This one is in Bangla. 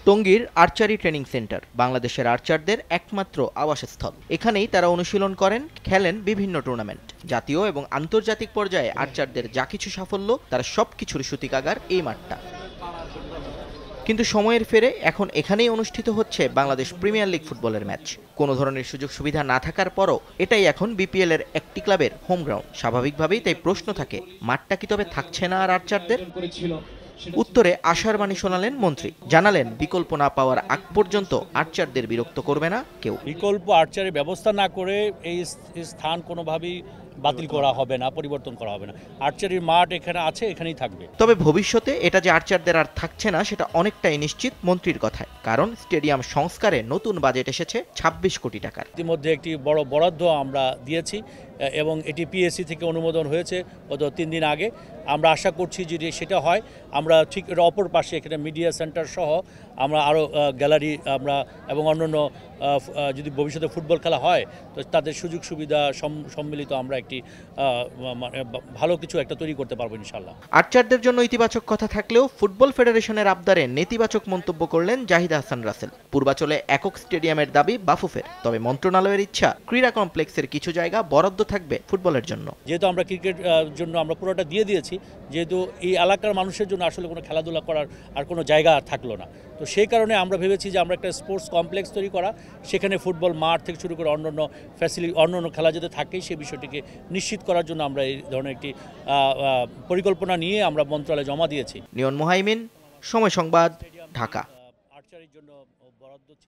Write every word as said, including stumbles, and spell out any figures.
টঙ্গীর আর্চারি ট্রেনিং সেন্টার বাংলাদেশের আর্চারদের একমাত্র আবাসস্থল। এখানেই তারা অনুশীলন করেন, খেলেন বিভিন্ন টুর্নামেন্ট। জাতীয় এবং আন্তর্জাতিক পর্যায়ে আর্চারদের যা কিছু সাফল্য তার সবকিছুর সূতিকাগার এই মাঠটা। কিন্তু সময়ের ফেরে এখন এখানেই অনুষ্ঠিত হচ্ছে বাংলাদেশ প্রিমিয়ার লিগ ফুটবলের ম্যাচ। কোনো ধরনের সুযোগ সুবিধা না থাকার পরও এটাই এখন বিপিএল এর একটি ক্লাবের হোম গ্রাউন্ড। স্বাভাবিকভাবেই তাই প্রশ্ন থাকে, মাঠটা কি তবে থাকছে না আর আর্চারদের? উত্তরে আশার বাণী শোনালেন মন্ত্রী। জানালেন, বিকল্প না পাওয়ার আগ পর্যন্ত আর্চারদের বিরক্ত করবে না কেউ। বিকল্প আর্চারের ব্যবস্থা না করে এই স্থান কোনোভাবেই বাতিল করা হবে না, পরিবর্তন করা হবে না। আর্চারির মাঠ এখানে আছে, এখানেই থাকবে। তবে ভবিষ্যতে এটা যে আর্চারদের আর থাকছে না সেটা অনেকটাই নিশ্চিত মন্ত্রীর কথায়, কারণ স্টেডিয়াম সংস্কারে নতুন বাজেট এসেছে ছাব্বিশ কোটি টাকার। ইতিমধ্যে একটি বড় বরাদ্দ আমরা দিয়েছি এবং এটি পিএসসি থেকে অনুমোদন হয়েছে গত তিন দিন আগে। আমরা আশা করছি যদি সেটা হয়, আমরা ঠিক এর অপর পাশে এখানে মিডিয়া সেন্টার সহ আমরা আরও গ্যালারি আমরা এবং অন্যান্য যদি ভবিষ্যতে ফুটবল খেলা হয় তো তাদের সুযোগ সুবিধা সম্মিলিত আমরা একটি ভালো কিছু একটা তৈরি করতে পারবো ইনশাল্লাহ। আর্চারদের জন্য ইতিবাচক কথা থাকলেও ফুটবল ফেডারেশনের আবদারে নেতিবাচক মন্তব্য করলেন জাহিদা হাসান রাসেল। পূর্বাচলে একক স্টেডিয়ামের দাবি বাফুফের, তবে মন্ত্রণালয়ের ইচ্ছা ক্রীড়া কমপ্লেক্সের কিছু জায়গা বরাদ্দ থাকবে ফুটবলের জন্য। যেহেতু আমরা ক্রিকেট জন্য আমরা পুরোটা দিয়ে দিয়েছি, যেহেতু এই এলাকার মানুষের জন্য আসলে কোনো খেলাধুলা করার আর কোনো জায়গা থাকলো না, তো সেই কারণে আমরা ভেবেছি যে আমরা একটা স্পোর্টস কমপ্লেক্স তৈরি করা, সেখানে ফুটবল মাঠ থেকে শুরু করে অন্যান্য ফ্যাসিলিটি অন্যান্য খেলা যাতে থাকেই সেই বিষয়টিকে নিশ্চিত করার জন্য আমরা এই ধরনের একটি পরিকল্পনা নিয়ে আমরা মন্ত্রণালয়ে জমা দিয়েছি। নিয়ন মোহাইমিন, সময় সংবাদ, ঢাকা।